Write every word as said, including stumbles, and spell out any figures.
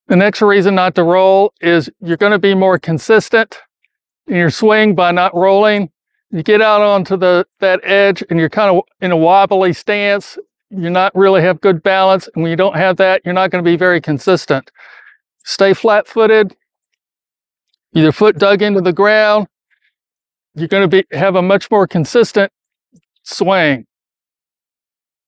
The next reason not to roll is you're going to be more consistent in your swing by not rolling. You get out onto the that edge and you're kind of in a wobbly stance. You're not really have good balance, and when you don't have that, you're not going to be very consistent. Stay flat-footed, either foot dug into the ground. You're going to be have a much more consistent swing.